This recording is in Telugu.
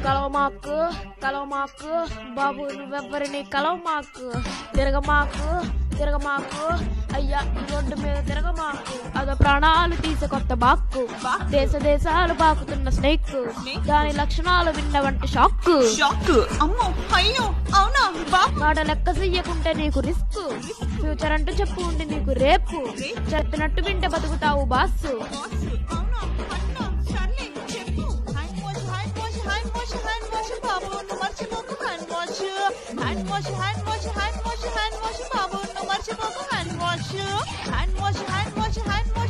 కలవమాకు కలవమాకు బాబు నువ్వెవ్వరిని కలవమాకు తిరగమాకు అయ్యా ఈ రోడ్డు మీద తిరగమాకు అదో ప్రాణాలు తీసే కొత్త బాక్కు దేశాలు బాకుతున్న స్నేక్ దాని లక్షణాలు విన్నవంటి షాక్ అమ్మో అయ్యో అవునా మాట లెక్క చెయ్యకుంటే నీకు రిస్క్ ఫ్యూచర్ అంటూ చెప్పు ఉండి నీకు రేపు చెప్పినట్టు వింటే బతుకుతావు బాస్సు హ్యాండ్ వాష్